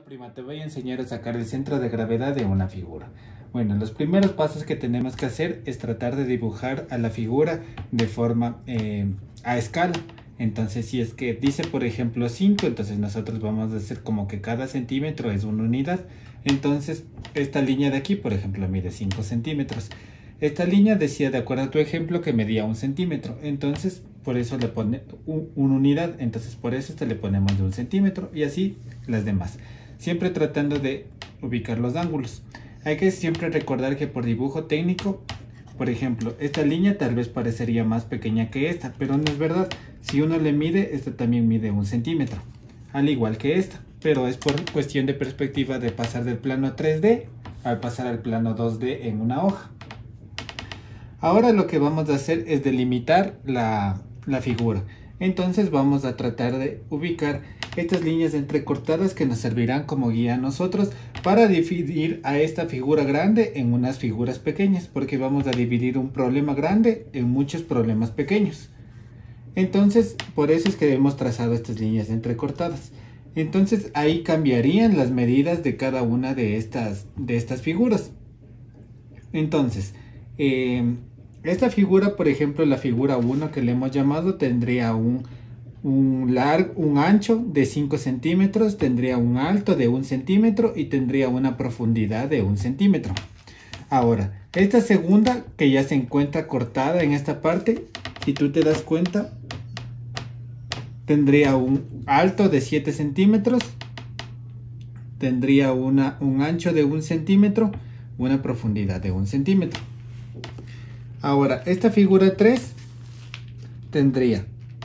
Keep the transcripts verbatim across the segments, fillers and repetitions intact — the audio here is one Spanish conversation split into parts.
Prima, te voy a enseñar a sacar el centro de gravedad de una figura. Bueno, los primeros pasos que tenemos que hacer es tratar de dibujar a la figura de forma eh, a escala. Entonces, si es que dice, por ejemplo, cinco, entonces nosotros vamos a hacer como que cada centímetro es una unidad. Entonces, esta línea de aquí, por ejemplo, mide cinco centímetros. Esta línea decía, de acuerdo a tu ejemplo, que medía un centímetro. Entonces, por eso le pone un, una unidad. Entonces, por eso este le ponemos de un centímetro y así las demás. Siempre tratando de ubicar los ángulos. Hay que siempre recordar que por dibujo técnico, por ejemplo, esta línea tal vez parecería más pequeña que esta, pero no es verdad. Si uno le mide, esta también mide un centímetro, al igual que esta. Pero es por cuestión de perspectiva de pasar del plano tres D al pasar al plano dos D en una hoja. Ahora lo que vamos a hacer es delimitar la, la figura. Entonces vamos a tratar de ubicar estas líneas entrecortadas que nos servirán como guía a nosotros para dividir a esta figura grande en unas figuras pequeñas, porque vamos a dividir un problema grande en muchos problemas pequeños. Entonces, por eso es que hemos trazado estas líneas entrecortadas. Entonces ahí cambiarían las medidas de cada una de estas, de estas figuras. Entonces, eh, esta figura, por ejemplo, la figura uno que le hemos llamado, tendría un, un, largo, un ancho de cinco centímetros, tendría un alto de un centímetro y tendría una profundidad de un centímetro. Ahora, esta segunda que ya se encuentra cortada en esta parte, si tú te das cuenta, tendría un alto de siete centímetros, tendría una, un ancho de un centímetro, una profundidad de un centímetro. Ahora, esta figura tres tendría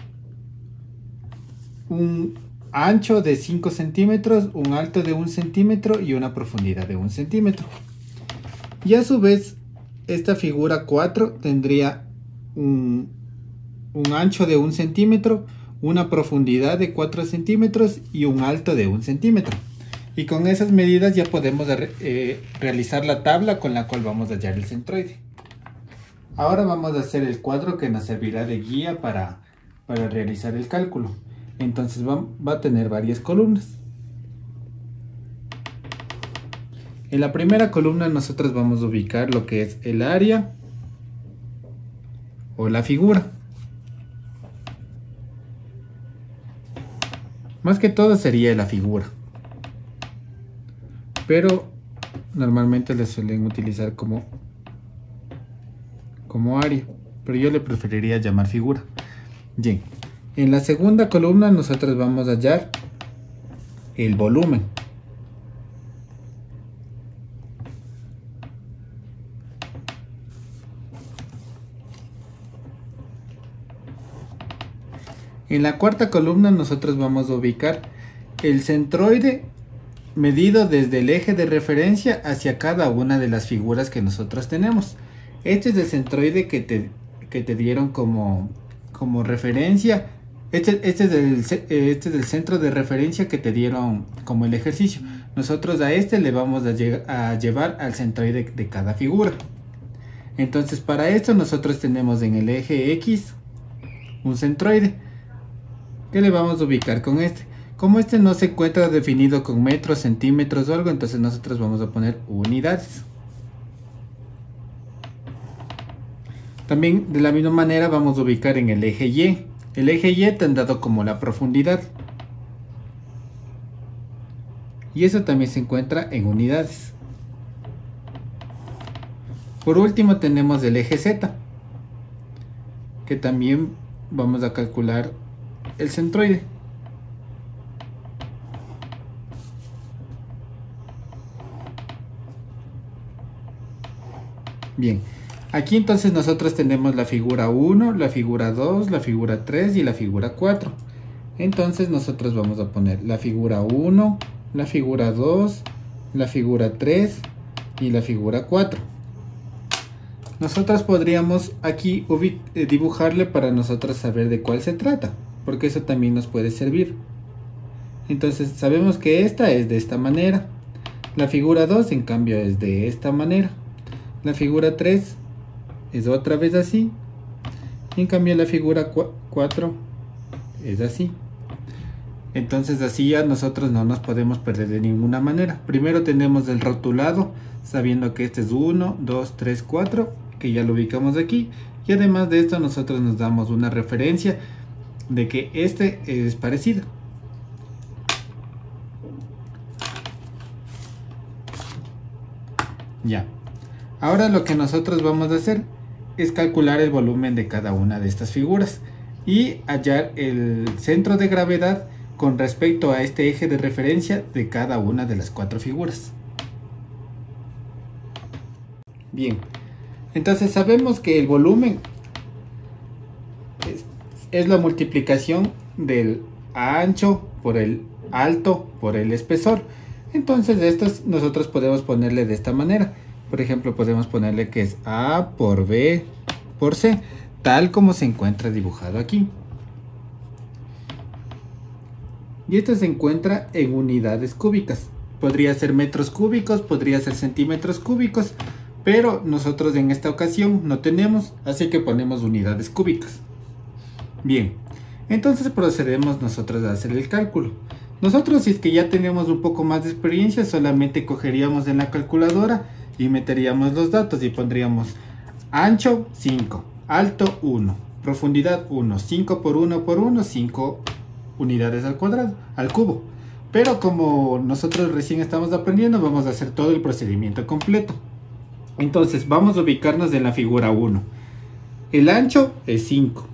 un ancho de cinco centímetros, un alto de un centímetro y una profundidad de un centímetro. Y a su vez, esta figura cuatro tendría un, un ancho de un centímetro, una profundidad de cuatro centímetros y un alto de un centímetro. Y con esas medidas ya podemos eh, realizar la tabla con la cual vamos a hallar el centroide. Ahora vamos a hacer el cuadro que nos servirá de guía para, para realizar el cálculo. Entonces va, va a tener varias columnas. En la primera columna nosotros vamos a ubicar lo que es el área o la figura. Más que todo sería la figura, pero normalmente le suelen utilizar como como área, pero yo le preferiría llamar figura. Bien, en la segunda columna nosotros vamos a hallar el volumen. En la cuarta columna nosotros vamos a ubicar el centroide medido desde el eje de referencia hacia cada una de las figuras que nosotros tenemos. Este es el centroide que te, que te dieron como, como referencia. Este, este, es el, este es el centro de referencia que te dieron como el ejercicio. Nosotros a este le vamos a, a llevar al centroide de cada figura. Entonces para esto nosotros tenemos en el eje X un centroide que le vamos a ubicar con este. Como este no se encuentra definido con metros, centímetros o algo, entonces nosotros vamos a poner unidades. También de la misma manera vamos a ubicar en el eje Y. El eje Y te han dado como la profundidad. Y eso también se encuentra en unidades. Por último tenemos el eje Z, que también vamos a calcular el centroide. Bien. Aquí entonces nosotros tenemos la figura uno, la figura dos, la figura tres y la figura cuatro. Entonces nosotros vamos a poner la figura uno, la figura dos, la figura tres y la figura cuatro. Nosotros podríamos aquí dibujarle para nosotros saber de cuál se trata, porque eso también nos puede servir. Entonces sabemos que esta es de esta manera. La figura dos en cambio es de esta manera. La figura tres es otra vez así, y en cambio la figura cuatro es así. Entonces así ya nosotros no nos podemos perder de ninguna manera. Primero tenemos el rotulado, sabiendo que este es uno, dos, tres, cuatro, que ya lo ubicamos aquí. Y además de esto nosotros nos damos una referencia de que este es parecido. Ya. Ahora lo que nosotros vamos a hacer es calcular el volumen de cada una de estas figuras y hallar el centro de gravedad con respecto a este eje de referencia de cada una de las cuatro figuras. Bien, entonces sabemos que el volumen es, es la multiplicación del ancho por el alto por el espesor. Entonces estos nosotros podemos ponerle de esta manera. Por ejemplo, podemos ponerle que es A por B por C, tal como se encuentra dibujado aquí. Y esto se encuentra en unidades cúbicas. Podría ser metros cúbicos, podría ser centímetros cúbicos, pero nosotros en esta ocasión no tenemos, así que ponemos unidades cúbicas. Bien, entonces procedemos nosotros a hacer el cálculo. Nosotros, si es que ya tenemos un poco más de experiencia, solamente cogeríamos en la calculadora y meteríamos los datos y pondríamos ancho cinco, alto uno, profundidad uno, cinco por uno por uno, cinco unidades al cuadrado, al cubo. Pero como nosotros recién estamos aprendiendo, vamos a hacer todo el procedimiento completo. Entonces vamos a ubicarnos en la figura uno. El ancho es cinco.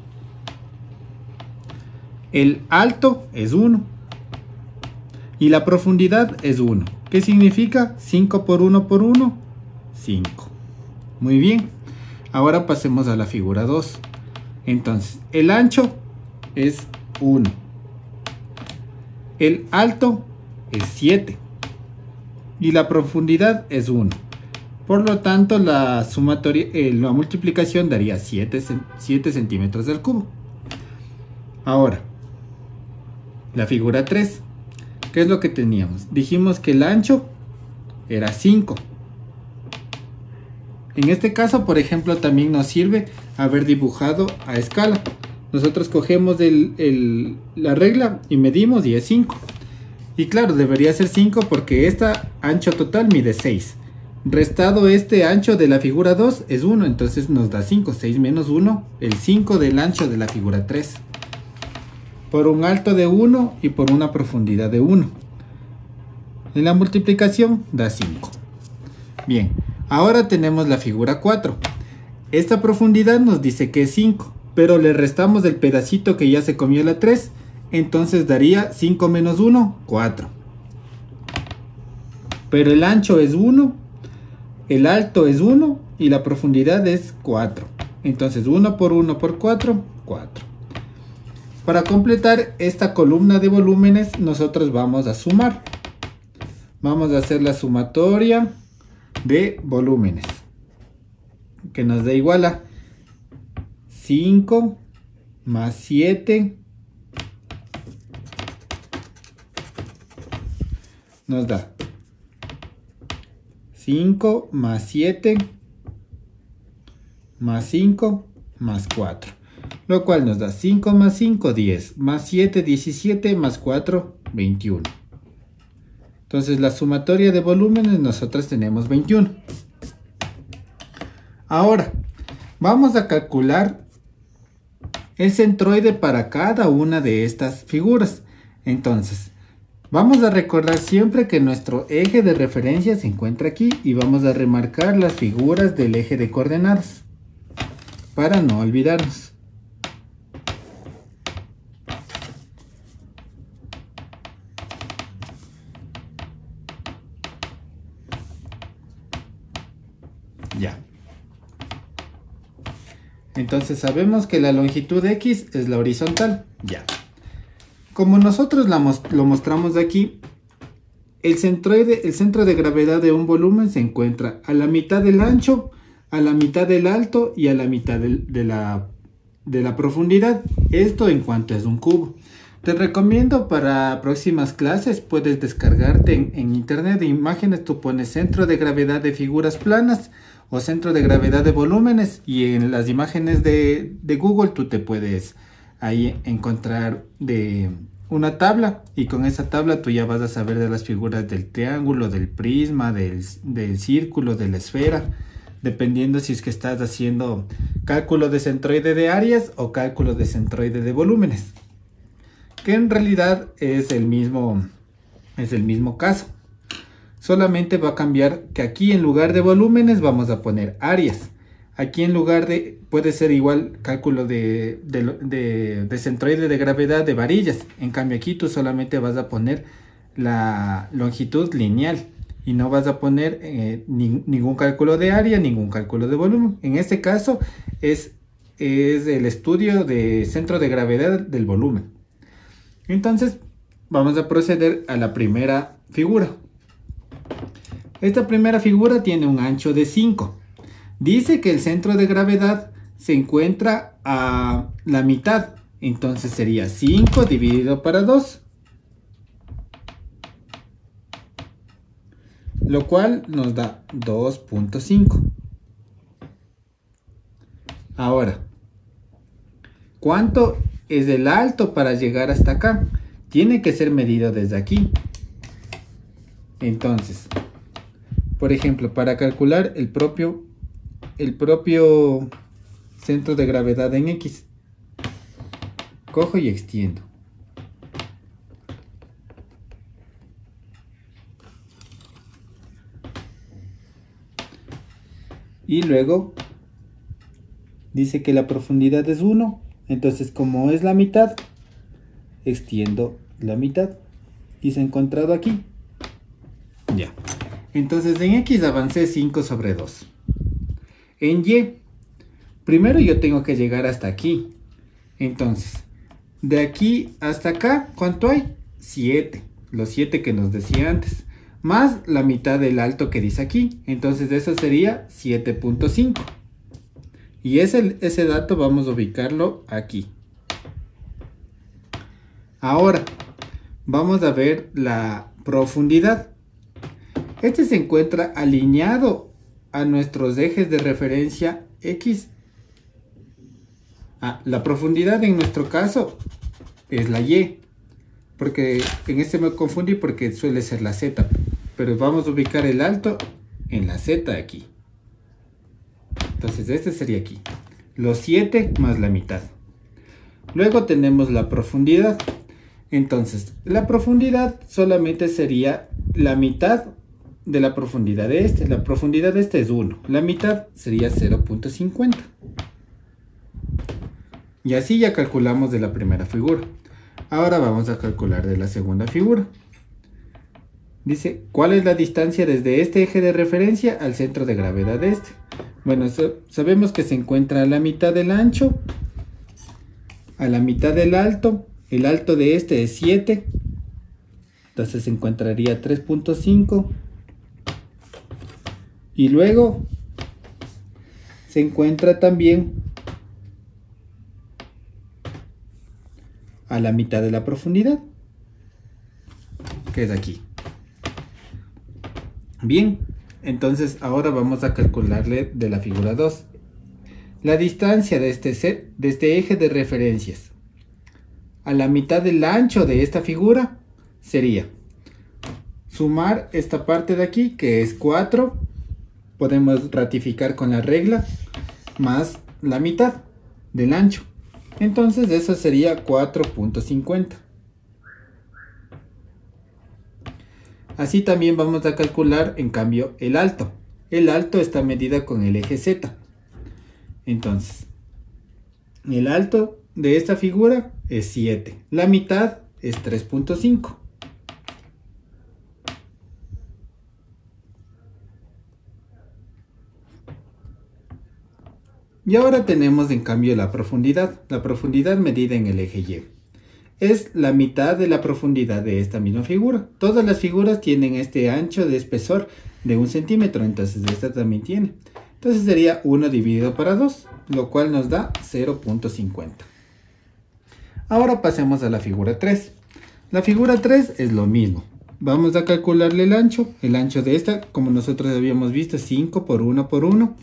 El alto es uno. Y la profundidad es uno. ¿Qué significa? cinco por uno por uno, cinco. Muy bien. Ahora pasemos a la figura dos. Entonces, el ancho es uno. El alto es siete. Y la profundidad es uno. Por lo tanto, la sumatoria, eh, la multiplicación daría siete, siete centímetros del cubo. Ahora, la figura tres. ¿Qué es lo que teníamos? Dijimos que el ancho era cinco. En este caso, por ejemplo, también nos sirve haber dibujado a escala. Nosotros cogemos el, el, la regla y medimos y es cinco. Y claro, debería ser cinco porque este ancho total mide seis. Restado este ancho de la figura dos es uno, entonces nos da cinco. seis menos uno, el cinco del ancho de la figura tres. Por un alto de uno y por una profundidad de uno. En la multiplicación da cinco. Bien, ahora tenemos la figura cuatro. Esta profundidad nos dice que es cinco, pero le restamos el pedacito que ya se comió la tres, entonces daría cinco menos uno, cuatro. Pero el ancho es uno, el alto es uno y la profundidad es cuatro. Entonces uno por uno por cuatro, cuatro. Para completar esta columna de volúmenes, nosotros vamos a sumar. Vamos a hacer la sumatoria de volúmenes, que nos da igual a cinco más siete. Nos da cinco más siete más cinco más cuatro. Lo cual nos da cinco más cinco, diez, más siete, diecisiete, más cuatro, veintiuno. Entonces la sumatoria de volúmenes nosotros tenemos veintiuno. Ahora, vamos a calcular el centroide para cada una de estas figuras. Entonces, vamos a recordar siempre que nuestro eje de referencia se encuentra aquí y vamos a remarcar las figuras del eje de coordenadas para no olvidarnos. Ya. Entonces sabemos que la longitud X es la horizontal. Ya. Como nosotros la mos- lo mostramos aquí, el centroide, el centro de gravedad de un volumen se encuentra a la mitad del ancho, a la mitad del alto y a la mitad del, de, la, de la profundidad. Esto en cuanto es un cubo. Te recomiendo para próximas clases, puedes descargarte en, en internet de imágenes, tú pones centro de gravedad de figuras planas o centro de gravedad de volúmenes y en las imágenes de, de Google tú te puedes ahí encontrar de una tabla y con esa tabla tú ya vas a saber de las figuras del triángulo, del prisma, del, del círculo, de la esfera, dependiendo si es que estás haciendo cálculo de centroide de áreas o cálculo de centroide de volúmenes, que en realidad es el mismo, es el mismo caso. Solamente va a cambiar que aquí en lugar de volúmenes vamos a poner áreas. Aquí en lugar de, puede ser igual cálculo de, de, de, de centroide de gravedad de varillas. En cambio aquí tú solamente vas a poner la longitud lineal y no vas a poner eh, ni, ningún cálculo de área, ningún cálculo de volumen. En este caso es, es el estudio de centro de gravedad del volumen. Entonces vamos a proceder a la primera figura. Esta primera figura tiene un ancho de cinco. Dice que el centro de gravedad se encuentra a la mitad. Entonces sería cinco dividido para dos. Lo cual nos da dos punto cinco. Ahora, ¿cuánto es el alto para llegar hasta acá? Tiene que ser medido desde aquí. Entonces, por ejemplo, para calcular el propio, el propio centro de gravedad en X, cojo y extiendo. Y luego dice que la profundidad es uno. Entonces, como es la mitad, extiendo la mitad. Y se ha encontrado aquí. Ya. Entonces en X avancé cinco sobre dos. En Y, primero yo tengo que llegar hasta aquí. Entonces, de aquí hasta acá, ¿cuánto hay? siete. Los siete que nos decía antes. Más la mitad del alto que dice aquí. Entonces eso sería siete punto cinco. Y ese, ese dato vamos a ubicarlo aquí. Ahora, vamos a ver la profundidad. Este se encuentra alineado a nuestros ejes de referencia X. Ah, la profundidad en nuestro caso es la Y. Porque en este me confundí porque suele ser la Z. Pero vamos a ubicar el alto en la Z aquí. Entonces este sería aquí. Los siete más la mitad. Luego tenemos la profundidad. Entonces, la profundidad solamente sería la mitad de la profundidad de este. La profundidad de este es uno. La mitad sería cero punto cincuenta. Y así ya calculamos de la primera figura. Ahora vamos a calcular de la segunda figura. Dice, ¿cuál es la distancia desde este eje de referencia al centro de gravedad de este? Bueno, sabemos que se encuentra a la mitad del ancho, a la mitad del alto. El alto de este es siete. Entonces se encontraría tres punto cinco. Y luego se encuentra también a la mitad de la profundidad, que es aquí. Bien, entonces ahora vamos a calcularle de la figura dos. La distancia de este, set, de este eje de referencias a la mitad del ancho de esta figura sería sumar esta parte de aquí, que es cuatro. Podemos ratificar con la regla, más la mitad del ancho. Entonces eso sería cuatro punto cincuenta. Así también vamos a calcular en cambio el alto. El alto está medida con el eje Z. Entonces, el alto de esta figura es siete. La mitad es tres punto cinco. Y ahora tenemos en cambio la profundidad. La profundidad medida en el eje Y. Es la mitad de la profundidad de esta misma figura. Todas las figuras tienen este ancho de espesor de un centímetro, entonces esta también tiene. Entonces sería uno dividido para dos, lo cual nos da cero punto cincuenta. Ahora pasemos a la figura tres. La figura tres es lo mismo. Vamos a calcularle el ancho. El ancho de esta, como nosotros habíamos visto, es cinco por uno por uno.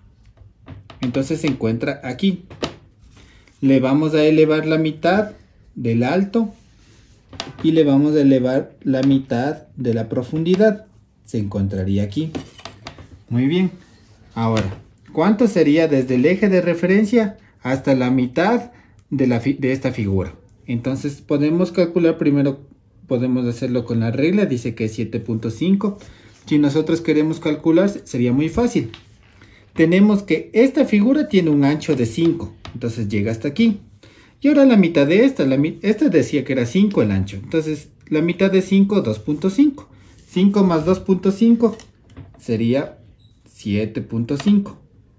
Entonces se encuentra aquí. Le vamos a elevar la mitad del alto y le vamos a elevar la mitad de la profundidad. Se encontraría aquí. Muy bien. Ahora, ¿cuánto sería desde el eje de referencia hasta la mitad de, la de esta figura? Entonces podemos calcular primero, podemos hacerlo con la regla, dice que es siete punto cinco. Si nosotros queremos calcular, sería muy fácil. Tenemos que esta figura tiene un ancho de cinco, entonces llega hasta aquí. Y ahora la mitad de esta, la, esta decía que era cinco el ancho, entonces la mitad de cinco, dos punto cinco. cinco más dos punto cinco sería siete punto cinco.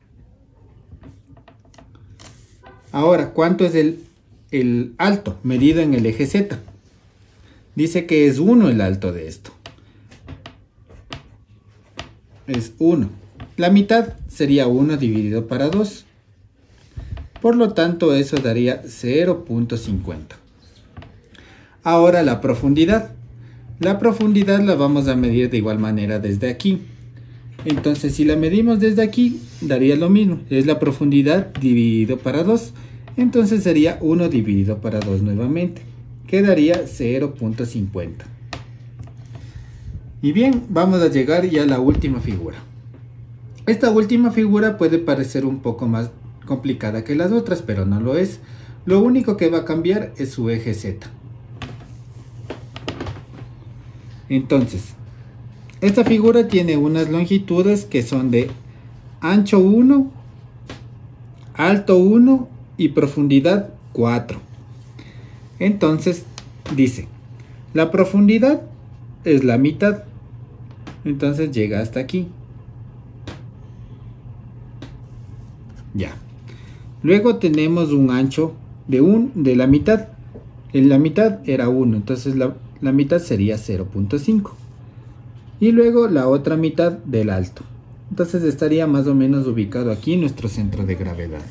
Ahora, ¿cuánto es el, el alto medido en el eje Z? Dice que es uno el alto de esto. Es uno. La mitad sería uno dividido para dos. Por lo tanto, eso daría cero punto cincuenta. Ahora la profundidad. La profundidad la vamos a medir de igual manera desde aquí. Entonces, si la medimos desde aquí, daría lo mismo. Es la profundidad dividido para dos. Entonces sería uno dividido para dos nuevamente. Quedaría cero punto cincuenta. Y bien, vamos a llegar ya a la última figura. Esta última figura puede parecer un poco más complicada que las otras, pero no lo es. Lo único que va a cambiar es su eje Z. Entonces, esta figura tiene unas longitudes que son de ancho uno, alto uno y profundidad cuatro. Entonces, dice, la profundidad es la mitad. Entonces llega hasta aquí. Ya. Luego tenemos un ancho de, un, de la mitad. En la mitad era uno, entonces la, la mitad sería cero punto cinco. Y luego la otra mitad del alto. Entonces estaría más o menos ubicado aquí en nuestro centro de gravedad.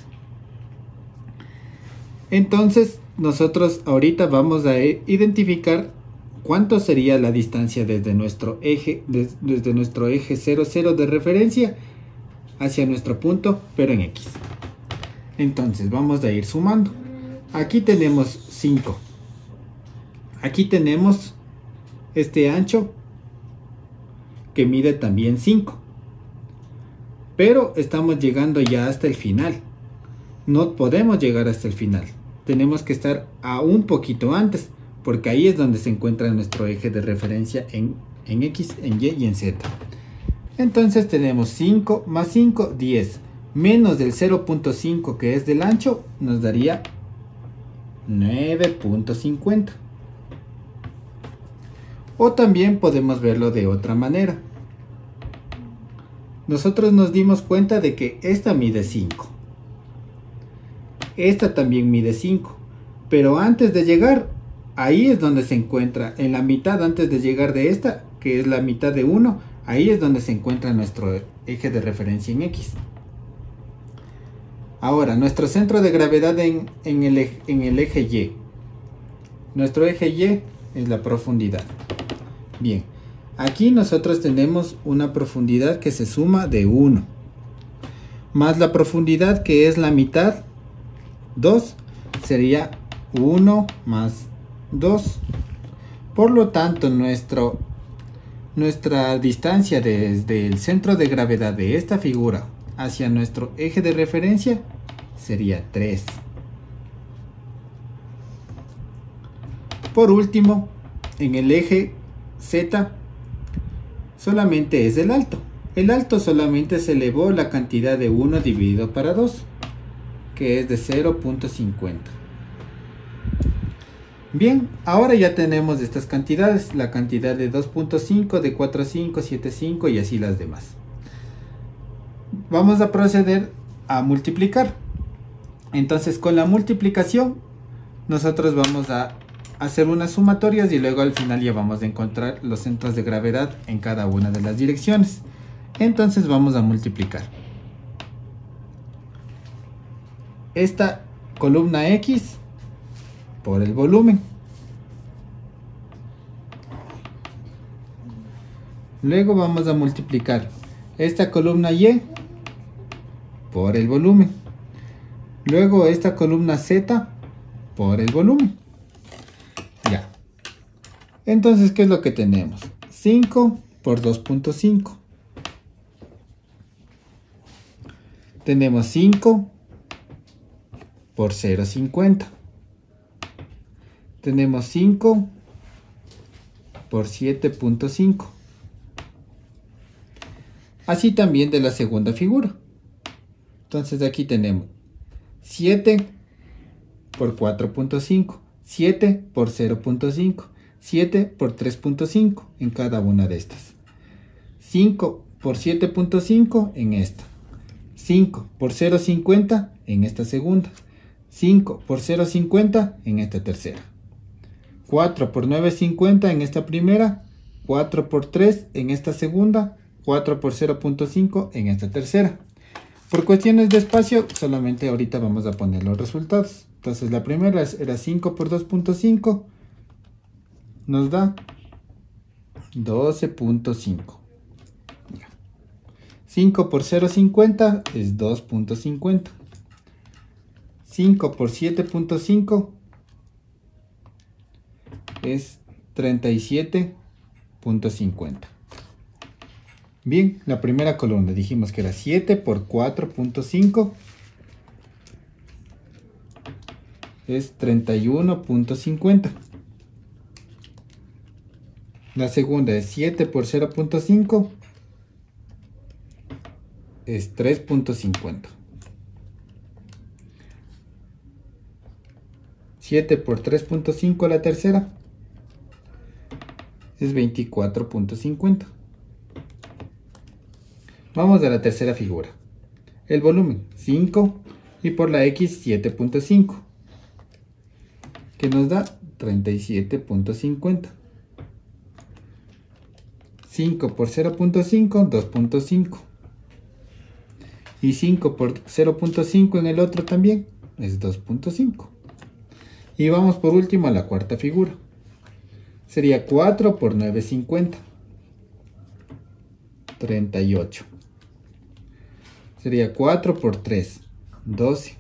Entonces nosotros ahorita vamos a identificar cuánto sería la distancia desde nuestro eje, desde, desde nuestro eje cero cero de referencia hacia nuestro punto, pero en X. Entonces vamos a ir sumando. Aquí tenemos cinco. Aquí tenemos este ancho que mide también cinco. Pero estamos llegando ya hasta el final. No podemos llegar hasta el final. Tenemos que estar a un poquito antes, porque ahí es donde se encuentra nuestro eje de referencia en, en X, en Y y en Z. Entonces tenemos cinco más cinco, diez. Menos del cero punto cinco que es del ancho, nos daría nueve punto cincuenta. O también podemos verlo de otra manera. Nosotros nos dimos cuenta de que esta mide cinco. Esta también mide cinco. Pero antes de llegar, ahí es donde se encuentra, en la mitad antes de llegar de esta, que es la mitad de uno, ahí es donde se encuentra nuestro eje de referencia en X. Ahora, nuestro centro de gravedad en, en, el, eje, en el eje Y. Nuestro eje Y es la profundidad. Bien, aquí nosotros tenemos una profundidad que se suma de uno. Más la profundidad que es la mitad, dos, sería uno más dos. Por lo tanto, nuestro, nuestra distancia desde el centro de gravedad de esta figura hacia nuestro eje de referencia sería tres. Por último, en el eje Z solamente es el alto. El alto solamente se elevó la cantidad de uno dividido para dos, que es de cero punto cincuenta. Bien, ahora ya tenemos estas cantidades, la cantidad de dos punto cinco, de cuatro punto cinco, siete punto cinco y así las demás. Vamos a proceder a multiplicar. Entonces, con la multiplicación nosotros vamos a hacer unas sumatorias y luego al final ya vamos a encontrar los centros de gravedad en cada una de las direcciones. Entonces vamos a multiplicar esta columna X por el volumen. Luego vamos a multiplicar esta columna Y por el volumen. Luego esta columna Z por el volumen. Entonces, ¿qué es lo que tenemos? cinco por dos punto cinco. Tenemos cinco por cero punto cincuenta. Tenemos cinco por siete punto cinco. Así también de la segunda figura. Entonces aquí tenemos siete por cuatro punto cinco, siete por cero punto cinco, siete por tres punto cinco en cada una de estas. cinco por siete punto cinco en esta. cinco por cero punto cincuenta en esta segunda. cinco por cero punto cincuenta en esta tercera. cuatro por nueve punto cincuenta en esta primera. cuatro por tres en esta segunda. cuatro por cero punto cinco en esta tercera. Por cuestiones de espacio, solamente ahorita vamos a poner los resultados. Entonces la primera era cinco por dos punto cinco. Nos da doce punto cinco. cinco por cero punto cincuenta es dos punto cincuenta. cinco por siete punto cinco es treinta y siete punto cincuenta. Bien, la primera columna dijimos que era siete por cuatro punto cinco. Es treinta y uno punto cincuenta. La segunda es siete por cero punto cinco. Es tres punto cincuenta. siete por tres punto cinco la tercera. Es veinticuatro punto cincuenta. Vamos a la tercera figura. El volumen cinco y por la X siete punto cinco. Que nos da treinta y siete punto cincuenta. cinco por cero punto cinco, dos punto cinco. Y cinco por cero punto cinco en el otro también es dos punto cinco. Y vamos por último a la cuarta figura. Sería cuatro por nueve punto cincuenta. treinta y ocho. Sería cuatro por tres, doce.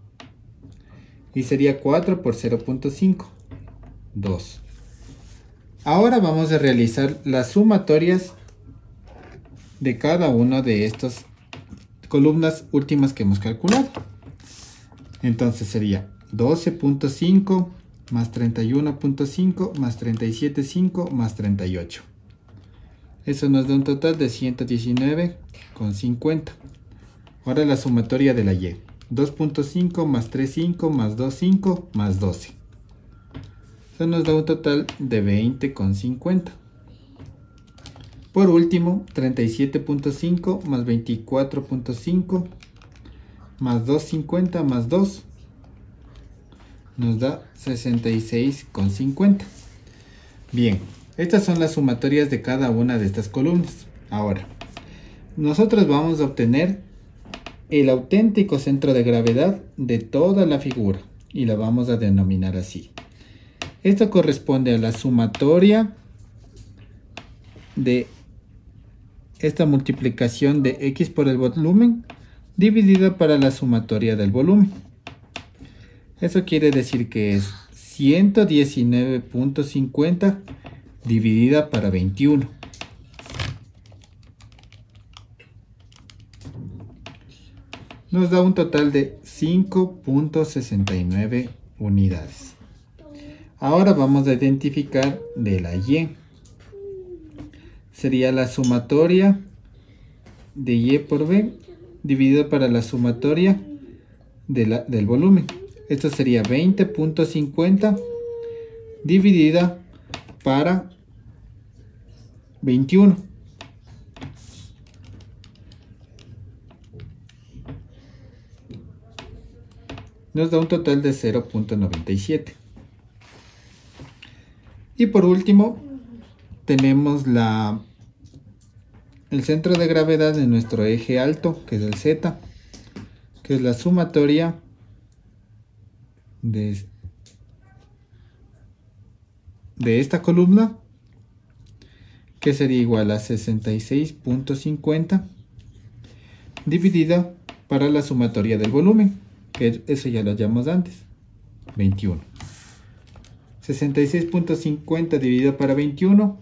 Y sería cuatro por cero punto cinco, dos. Ahora vamos a realizar las sumatorias de cada una de estas columnas últimas que hemos calculado. Entonces sería doce punto cinco más treinta y uno punto cinco más treinta y siete punto cinco más treinta y ocho. Eso nos da un total de ciento diecinueve punto cincuenta. Ahora la sumatoria de la Y. dos punto cinco más tres punto cinco más dos punto cinco más doce. Eso nos da un total de veinte punto cincuenta. Por último, treinta y siete punto cinco más veinticuatro punto cinco más dos punto cincuenta más dos nos da sesenta y seis punto cincuenta. Bien, estas son las sumatorias de cada una de estas columnas. Ahora, nosotros vamos a obtener el auténtico centro de gravedad de toda la figura y la vamos a denominar así. Esto corresponde a la sumatoria de esta multiplicación de X por el volumen dividida para la sumatoria del volumen. Eso quiere decir que es ciento diecinueve punto cincuenta dividida para veintiuno. Nos da un total de cinco punto sesenta y nueve unidades. Ahora vamos a identificar de la Y. Sería la sumatoria de Y por B dividido para la sumatoria de la, del volumen. Esto sería veinte punto cincuenta dividida para veintiuno. Nos da un total de cero punto noventa y siete. Y por último, tenemos la, el centro de gravedad de nuestro eje alto, que es el Z, que es la sumatoria de, de esta columna, que sería igual a sesenta y seis punto cincuenta dividida para la sumatoria del volumen, que eso ya lo llamamos antes, veintiuno. sesenta y seis punto cincuenta dividido para veintiuno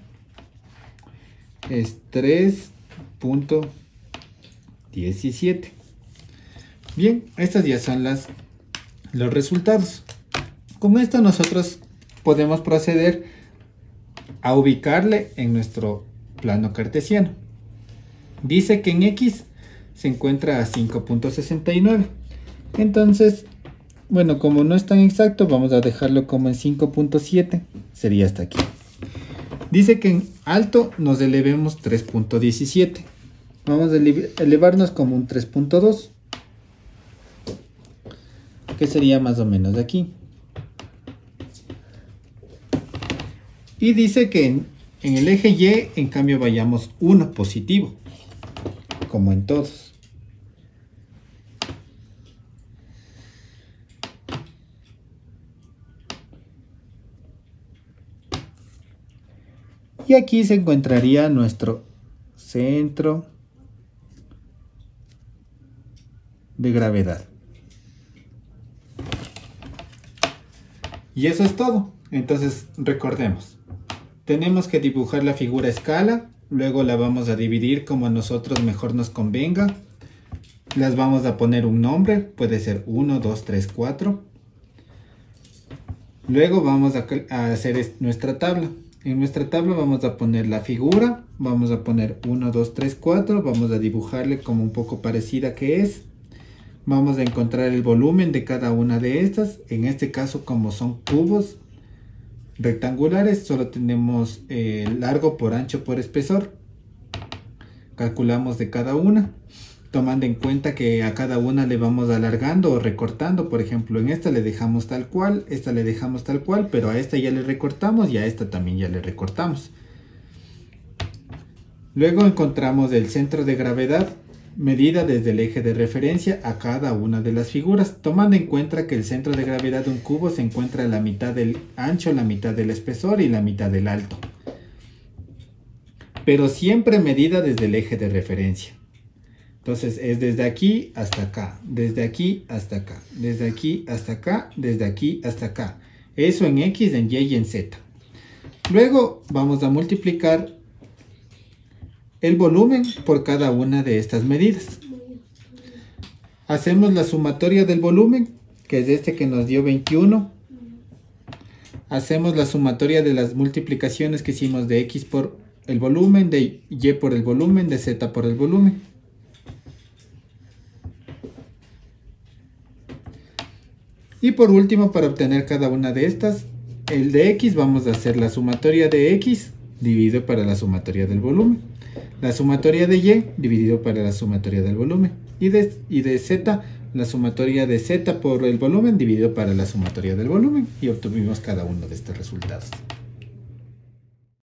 es tres punto diecisiete. Bien, estos ya son las, los resultados. Con esto nosotros podemos proceder a ubicarle en nuestro plano cartesiano. Dice que en X se encuentra a cinco punto sesenta y nueve. Entonces, bueno, como no es tan exacto, vamos a dejarlo como en cinco punto siete. Sería hasta aquí. Dice que en alto nos elevemos tres punto diecisiete. Vamos a elevarnos como un tres punto dos. Que sería más o menos de aquí. Y dice que en, en el eje Y, en cambio, vayamos uno positivo, como en todos. Y aquí se encontraría nuestro centro de gravedad. Y eso es todo. Entonces, recordemos. Tenemos que dibujar la figura a escala. Luego la vamos a dividir como a nosotros mejor nos convenga. Las vamos a poner un nombre. Puede ser uno, dos, tres, cuatro. Luego vamos a, a hacer nuestra tabla. En nuestra tabla vamos a poner la figura. Vamos a poner uno, dos, tres, cuatro. Vamos a dibujarle como un poco parecida que es. Vamos a encontrar el volumen de cada una de estas. En este caso, como son cubos rectangulares, solo tenemos eh, largo por ancho por espesor. Calculamos de cada una, tomando en cuenta que a cada una le vamos alargando o recortando. Por ejemplo, en esta le dejamos tal cual, esta le dejamos tal cual, pero a esta ya le recortamos y a esta también ya le recortamos. Luego encontramos el centro de gravedad, medida desde el eje de referencia a cada una de las figuras, tomando en cuenta que el centro de gravedad de un cubo se encuentra a la mitad del ancho, la mitad del espesor y la mitad del alto. Pero siempre medida desde el eje de referencia. Entonces es desde aquí hasta acá, desde aquí hasta acá, desde aquí hasta acá, desde aquí hasta acá. Eso en X, en Y y en Z. Luego vamos a multiplicar el volumen por cada una de estas medidas. Hacemos la sumatoria del volumen, que es este que nos dio veintiuno. Hacemos la sumatoria de las multiplicaciones que hicimos de X por el volumen, de Y por el volumen, de Z por el volumen. Y por último, para obtener cada una de estas, el de X, vamos a hacer la sumatoria de X dividido para la sumatoria del volumen. La sumatoria de Y dividido para la sumatoria del volumen. Y de, y de Z, la sumatoria de Z por el volumen dividido para la sumatoria del volumen. Y obtuvimos cada uno de estos resultados.